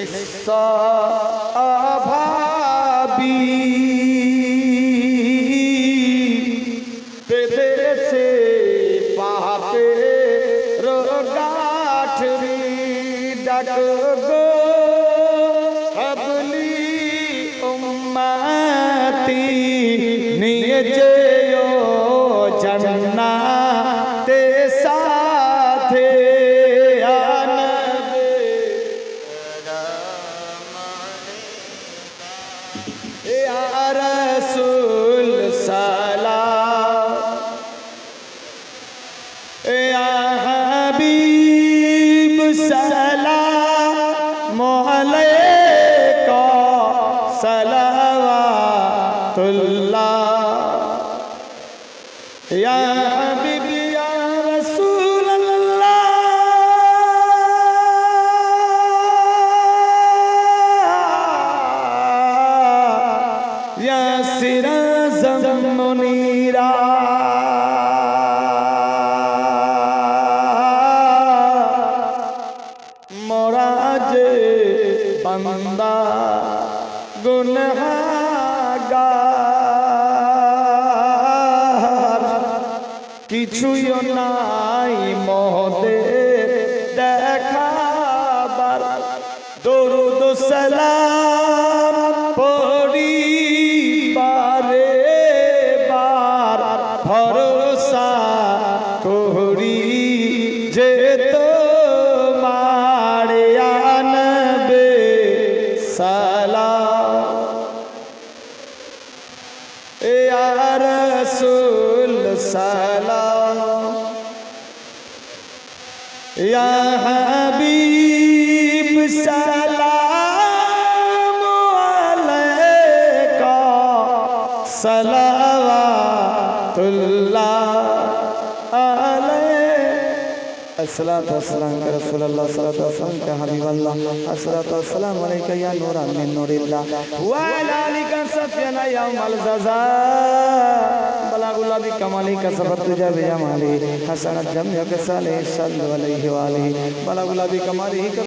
निस्वाभावी से पापे रोगाठरी डग गो हबली उम्मती निजयो जन्ना ते साथे या रसूल सलाम या हबीब सलाम अलैका सलावतुल्लाह या हबीब या रसूल अल्लाह या सिराजम मुनीरा मोराजे बंदा गुनहगार किछुई नाई मोहदेर देखाबार दरूद सलाम पढ़ी बारे बार भरोसा करी जे तुम्हारे आनबे सलाम या रसूल सलाम या हबीब सलाम अलैका सलावतुल्लाह अस्सलातु वस्सलाम या रसूलल्लाह सल्लल्लाहु अलैहि वसल्लम या हबीबल्लाह अस्सलातु वस्सलाम अलैका या नूरन मिन नूरिल्लाह व अला आलिका सफियाना यौमल जज़ा बलागुल अबी कमालिका सफर तुजा बिजमाली हसनत जम या साले सल्लल्लाहु अलैहि व आलिहि बलागुल अबी कमालिका